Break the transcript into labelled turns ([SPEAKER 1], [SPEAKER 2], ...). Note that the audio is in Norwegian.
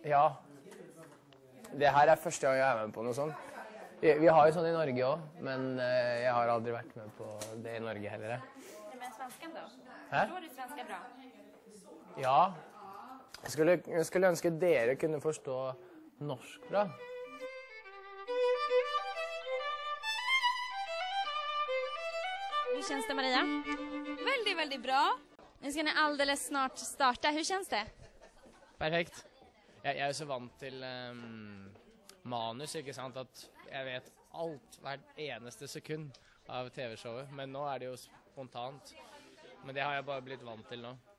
[SPEAKER 1] Ja, det her er første gang jeg er med på noe sånt. Vi har jo sånn i Norge også, men jeg har aldri vært med på det i Norge heller.
[SPEAKER 2] Men svensken da?
[SPEAKER 1] Hæ?
[SPEAKER 2] Forstår du svenska bra?
[SPEAKER 1] Ja, jeg skulle ønske dere kunne forstå norsk bra.
[SPEAKER 2] Hur känns det, Maria?
[SPEAKER 3] Väldigt, väldigt bra. Nu ska ni alldeles snart starta. Hur känns det?
[SPEAKER 1] Perfekt. Jeg er jo så vant til manus, ikke sant, at jeg vet alt, hvert eneste sekund av TV-showet. Men nå er det jo spontant. Men det har jeg bare blitt vant til nå.